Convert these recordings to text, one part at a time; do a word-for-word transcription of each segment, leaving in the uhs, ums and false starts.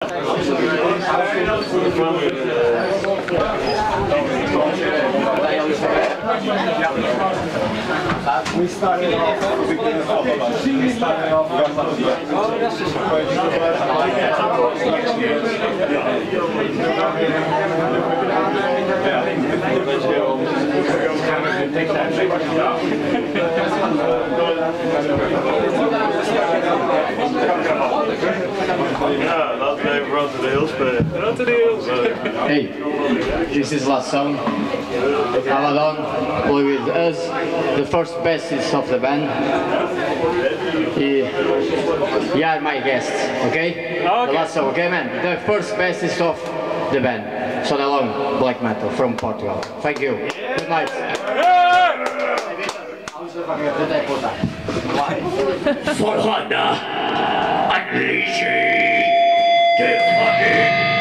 We started off we started off Yeah, that's why we run to the hills, but run to the hills. Hey, this is last song. Aladon play with us, the first bassist of the band. He, he are my guests, okay? Okay. The last song, okay, man? The first bassist of the band, Sonelon Black Metal from Portugal. Thank you. Good night. For Honda, unleashing the fucking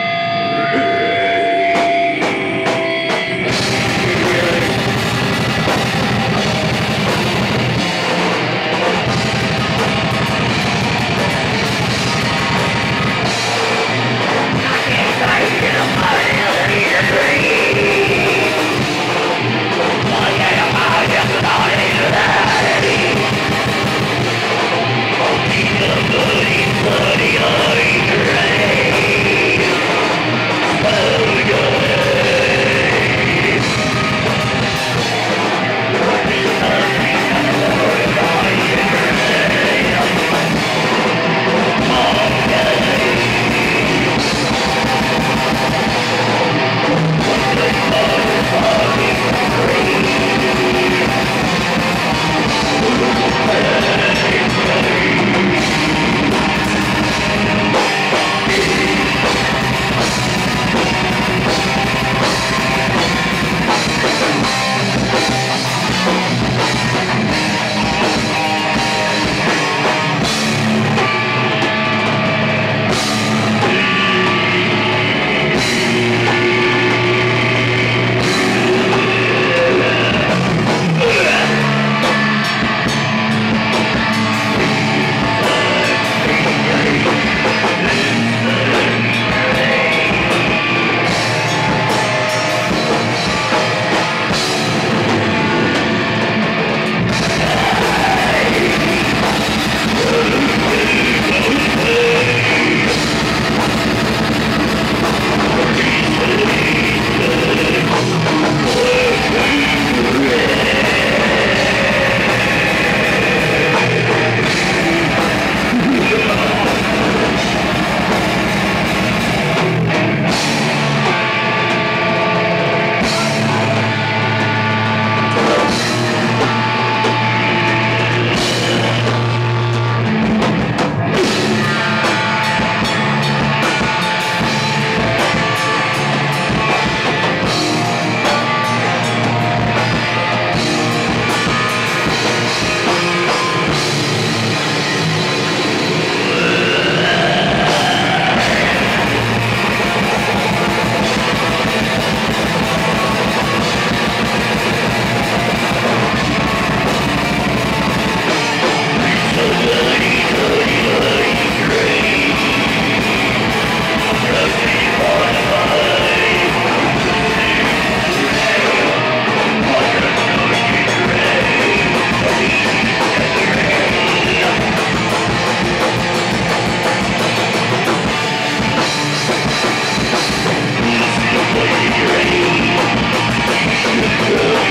Ready.